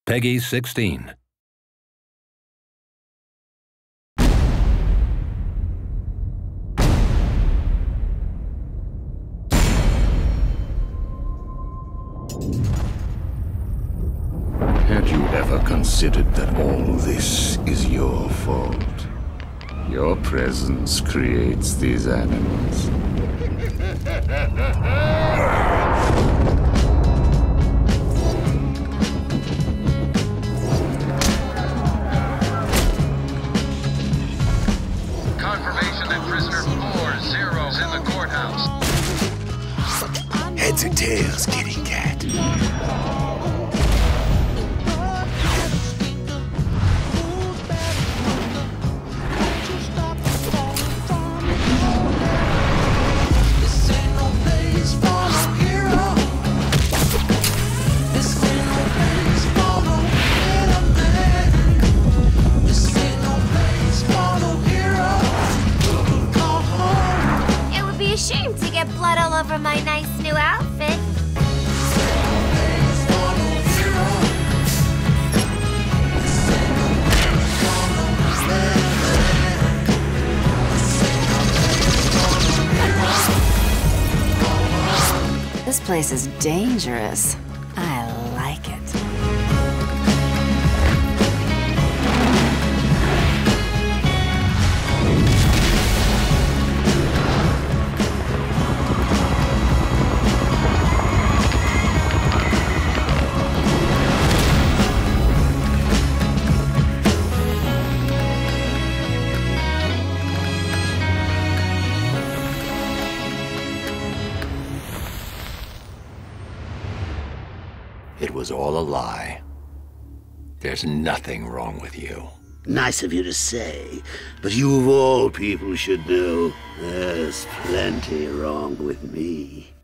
Peggy 16. Had you ever considered that all this is your fault? Your presence creates these animals. Confirmation that prisoner 4-0 is in the courthouse. Heads and tails, kitty cat. Shame to get blood all over my nice new outfit. This place is dangerous. I like it. It was all a lie. There's nothing wrong with you. Nice of you to say, but you of all people should know there's plenty wrong with me.